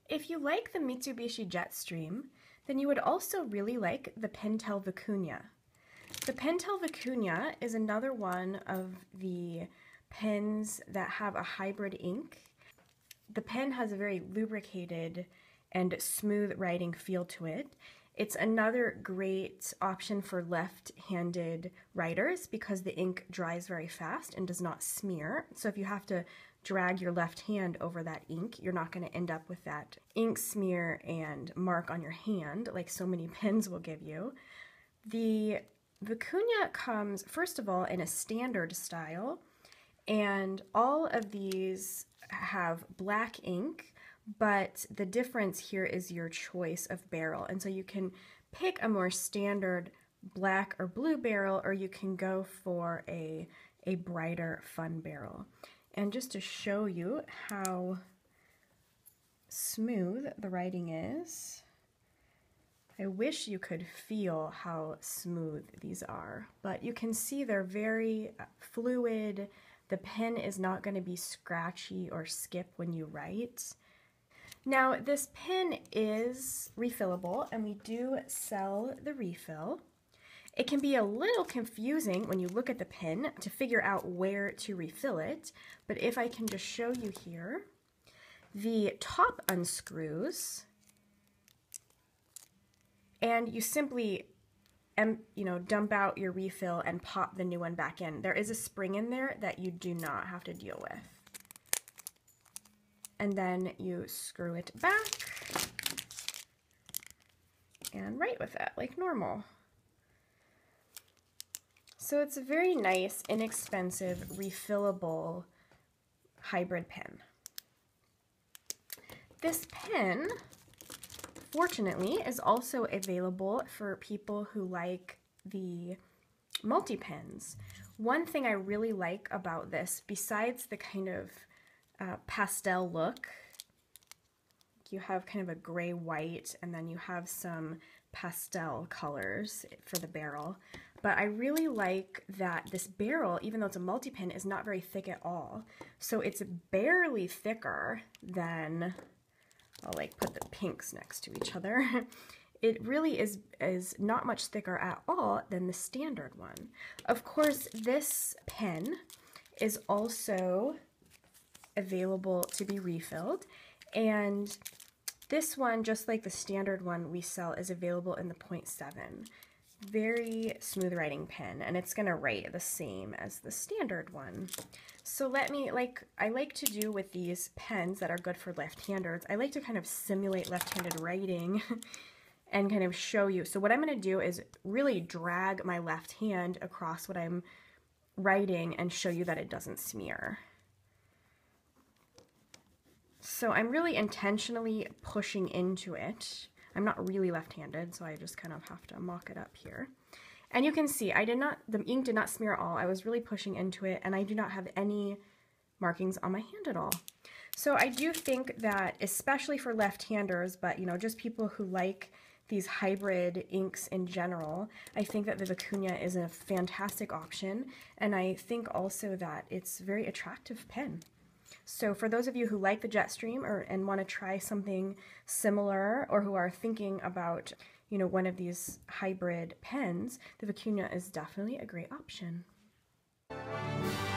If you like the Mitsubishi Jetstream, then you would also really like the Pentel Vicuña. The Pentel Vicuña is another one of the pens that have a hybrid ink. The pen has a very lubricated and smooth writing feel to it. It's another great option for left-handed writers because the ink dries very fast and does not smear. So if you have to drag your left hand over that ink, you're not going to end up with that ink smear and mark on your hand like so many pens will give you. The Vicuña comes, first of all, in a standard style, and all of these have black ink, but the difference here is your choice of barrel. And so you can pick a more standard black or blue barrel, or you can go for a brighter fun barrel. And just to show you how smooth the writing is, I wish you could feel how smooth these are, but you can see they're very fluid. The pen is not going to be scratchy or skip when you write. Now, this pen is refillable, and we do sell the refill. It can be a little confusing when you look at the pen to figure out where to refill it, but if I can just show you here, the top unscrews, and you simply dump out your refill and pop the new one back in. There is a spring in there that you do not have to deal with. And then you screw it back and write with it like normal. So it's a very nice, inexpensive, refillable hybrid pen. This pen, fortunately, is also available for people who like the multi-pens. One thing I really like about this, besides the kind of pastel look, you have kind of a gray-white, and then you have some pastel colors for the barrel. But I really like that this barrel, even though it's a multi-pen, is not very thick at all. So it's barely thicker than, I'll like put the pinks next to each other. It really is not much thicker at all than the standard one. Of course, this pen is also available to be refilled, and this one, just like the standard one we sell, is available in the 0.7. Very smooth writing pen, and it's gonna write the same as the standard one. So I like to do with these pens that are good for left-handers, I like to kind of simulate left-handed writing and kind of show you. So what I'm gonna do is really drag my left hand across what I'm writing and show you that it doesn't smear. So I'm really intentionally pushing into it. I'm not really left-handed, so I just kind of have to mock it up here. And you can see the ink did not smear at all. I was really pushing into it, and I do not have any markings on my hand at all. So I do think that, especially for left-handers, but just people who like these hybrid inks in general, I think that the Vicuña is a fantastic option, and I think also that it's a very attractive pen. So for those of you who like the Jetstream and want to try something similar, or who are thinking about, one of these hybrid pens, the Vicuña is definitely a great option.